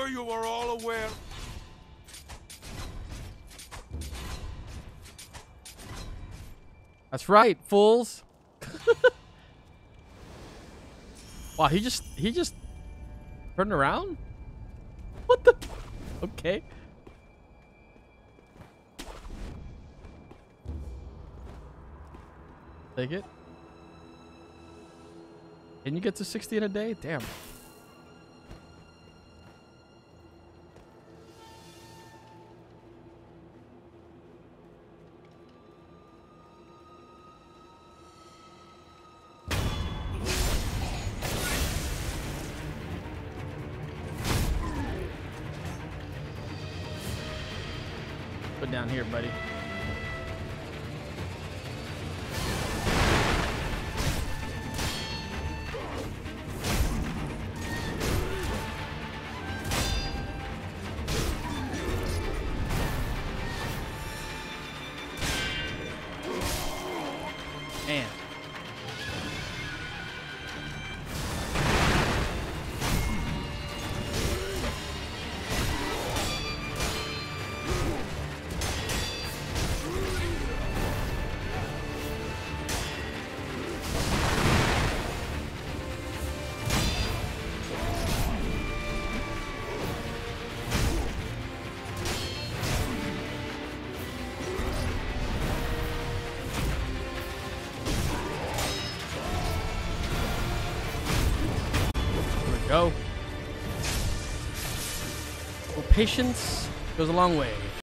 sure you are all aware. That's right, fools. Wow, he just turned around? What the? Okay. Take it. Can you get to 60 in a day? Damn. Put down here, buddy. Man. Go. Well, patience goes a long way.